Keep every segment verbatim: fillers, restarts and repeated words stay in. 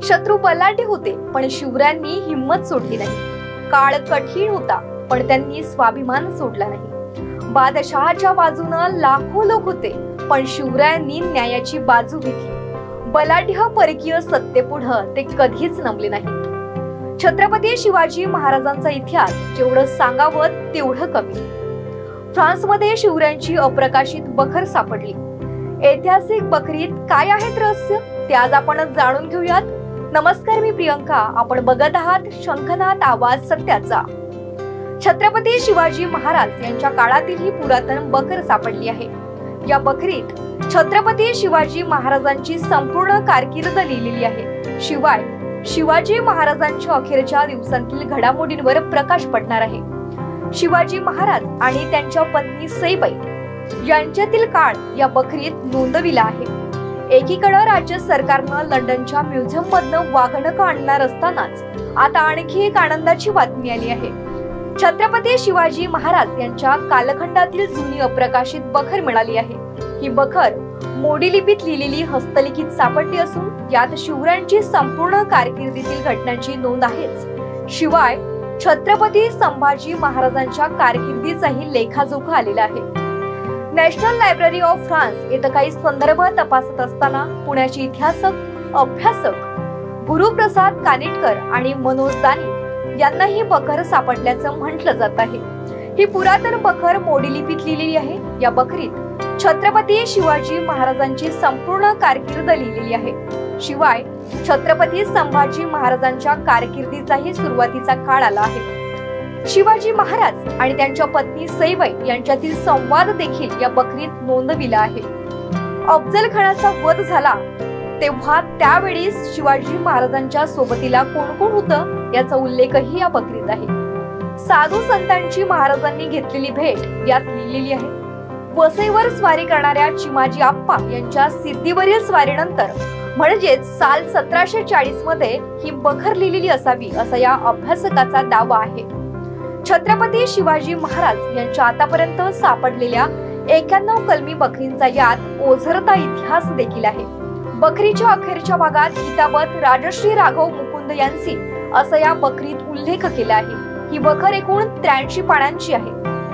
शत्रू बलाढ्य होते पण शिवरायांनी हिम्मत सोडली नाही। काळ कठीण होता पण त्यांनी स्वाभिमान सोडला नाही। बादशहाच्या बाजूने लाखो लोक होते पण शिवरायांनी न्यायाची बाजू घेतली। बलाढ्य परकीय सत्तेपुढे ते कधीच नमले नाही। छत्रपती शिवाजी महाराजांचा इतिहास जेवढं सांगावं तेवढं कमी। फ्रान्समध्ये शिवरायांची अप्रकाशित बखर सापडली। ऐतिहासिक बखरीत काय आहेत रहस्य ते आज आपण जाणून घेऊयात। नमस्कार, मी प्रियंका, आपण बघत आहात शंखनाद आवाज सत्याचा। छत्रपती शिवाजी महाराज यांच्या काळातील ही पुरातन बखर सापडली आहे। या बखरीत छत्रपती शिवाजी महाराजांची संपूर्ण कारकीर्द लिहिलेली आहे। शिवाय शिवाजी महाराजांच्या अखेरच्या दिवसांतील घडामोडींवर प्रकाश पडणार आहे। शिवाजी महाराज आणि त्यांच्या पत्नी सईबाई यांच्यातील काळ या बखरीत नोंदविला आहे। एकीकडे राज्य सरकारनं लंडनच्या म्युझियम मधनं वाघनखं आणणार असतानाच आता आणखी एक आनंदाची बातमी आली आहे। छत्रपती शिवाजी महाराज यांच्या कालखंडातील जुनी अप्रकाशित बखर मिळाली आहे। ही बखर मोडी लिपीत लिहिलेली हस्तलिखित सापडली असून यात शिवरायांची संपूर्ण कारकिर्दीतील घटनांची नोंद आहेच, शिवाय छत्रपती संभाजी महाराजांच्या कारकिर्दीचाही लेखाजोखा आलेला आहे। नॅशनल लायब्ररी ऑफ फ्रान्स येथे काही संदर्भ तपासत असताना पुण्याचे इतिहासक अभ्यासक गुरुप्रसाद कानिटकर आणि मनोज दानी यांना ही बखर सापडल्याचं म्हटलं जात आहे। ही पुरातन बखर मोडी लिपीत लिहिलेली आहे। या बखरीत छत्रपती शिवाजी महाराजांची संपूर्ण कारकीर्द लिहिलेली आहे, शिवाय छत्रपती संभाजी महाराजांच्या कारकिर्दीचाही सुरुवातीचा काळ आला आहे। शिवाजी महाराज आणि त्यांच्या पत्नी सईबाई यांच्यातील संवाद देखील या बखरीत नोंदविला आहे। अफजल खानाचा वध झाला तेव्हा त्यावेळी शिवाजी महाराजांच्या सोबतीला कोण कोण होतं याचा उल्लेखही या बखरीत आहे। साधू संतांची महाराजांनी घेतलेली भेट यात लिहिलेली आहे। वसईवर स्वारी करणाऱ्या चिमाजी आप्पा यांच्या सिद्धीवरील स्वारीनंतर म्हणजेच साल सतराशे चाळीस मध्ये ही बखर लिहिलेली असावी असा या अभ्यासकाचा दावा आहे। छत्रपती शिवाजी महाराज यांच्या आतापर्यंत सापडलेल्या एक्याण्णव कलमी बखरींचा यात ओझरता इतिहास देखील आहे। बखरीच्या अखेरच्या भागात किताबत राजश्री राघव मुकुंद यांची असा या बखरीत उल्लेख केला आहे। ही बखर एकूण त्र्याऐंशी पानांची आहे।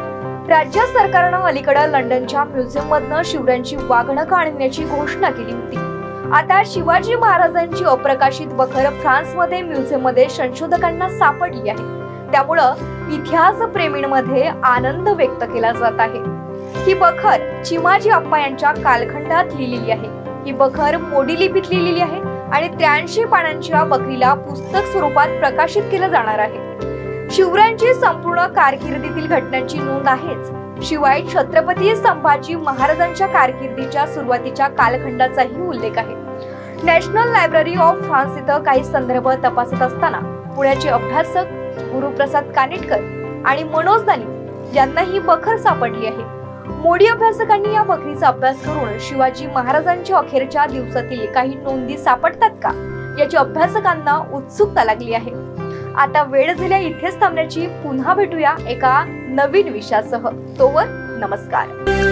राज्य सरकारनं अलीकडे लंडनच्या म्युझियम मधनं शिवरायांची वाघनखं आणण्याची घोषणा केली होती। आता शिवाजी महाराजांची अप्रकाशित बखर फ्रान्समध्ये म्युझियम मध्ये संशोधकांना सापडली आहे। त्यामुळे इतिहास प्रेमींमध्ये आनंद व्यक्त केला जात आहे। ही बखर चिमाजी आप्पा यांच्या कालखंडात लिहिलेली आहे। ही बखर मोडी लिपीत लिहिलेली आहे आणि त्र्याऐंशी पानांच्या बखरीला पुस्तक स्वरूपात प्रकाशित केलं जाणार आहे। शिवरायांची संपूर्ण कारकिर्दीतील घटनांची नोंद आहेच, शिवाय छत्रपती संभाजी महाराजांच्या कारकिर्दीच्या सुरुवातीच्या कालखंडाचाही उल्लेख आहे। नॅशनल लायब्ररी ऑफ फ्रान्स इथं काही संदर्भ तपासत असताना पुण्याचे अभ्यासक गुरुप्रसाद कानिटकर आणि मनोज दानी यांना ही बखर सापडली आहे। मोडी अभ्यासकांनी या बखरीचा अभ्यास करून शिवाजी महाराजांच्या अखेरच्या दिवसातील काही नोंदी सापडतात का याची अभ्यासकांना उत्सुकता लागली आहे। आता वेळ झाल्या इथेच थांबण्याची, पुन्हा भेटूया एका नवीन विषयासह। तोवर नमस्कार।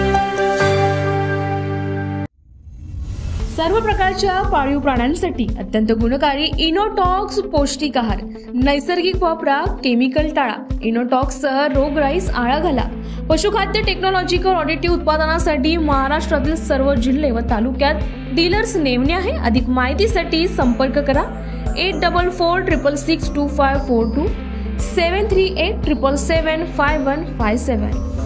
सर्व प्रकारच्या पाळीव प्राण्यांसाठी अत्यंत गुणकारी इनोटॉक्स पौष्टिक आहार नैसर्गिक वापरा, केमिकल टाळा। इनोटॉक्ससह रोगराईस आळा घाला। पशुखाद्य टेक्नॉलॉजिकल ऑडिटिव्ह उत्पादनासाठी महाराष्ट्रातील सर्व जिल्हे व तालुक्यात डीलर्स नेमणे आहे। अधिक माहितीसाठी संपर्क करा eight double four triple six two five four two seven three eight triple seven five one five सेवन।